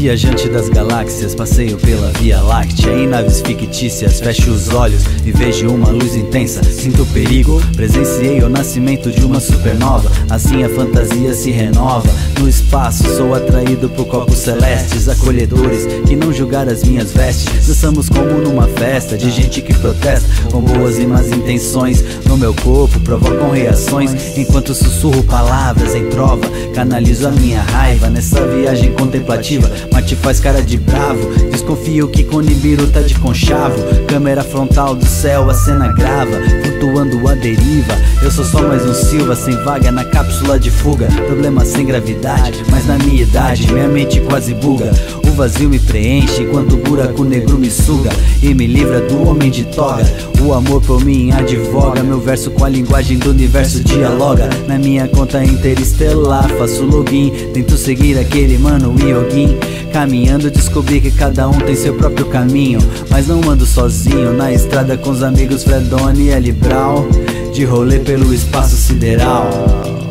Viajante das galáxias, passeio pela Via Láctea. Em naves fictícias, fecho os olhos e vejo uma luz intensa. Sinto perigo, presenciei o nascimento de uma supernova. Assim a fantasia se renova. No espaço sou atraído por corpos celestes, acolhedores que não julgaram as minhas vestes. Dançamos como numa festa de gente que protesta, com boas e más intenções. No meu corpo provocam reações, enquanto sussurro palavras em trova. Canalizo a minha raiva nessa viagem contemplativa. Marte faz cara de bravo, desconfio que com Nibiru tá de conchavo. Câmera frontal do céu, a cena grava, flutuando a deriva. Eu sou só mais um Silva, sem vaga na cápsula de fuga. Problema sem gravidade, mas na minha idade minha mente quase buga. O vazio me preenche enquanto o buraco negro me suga e me livra do homem de toga. O amor por mim advoga, meu verso com a linguagem do universo dialoga. Na minha conta interestelar faço login, tento seguir aquele mano Yogin. Caminhando descobri que cada um tem seu próprio caminho, mas não ando sozinho na estrada com os amigos Fredoni e Eli Brown, de rolê pelo espaço sideral.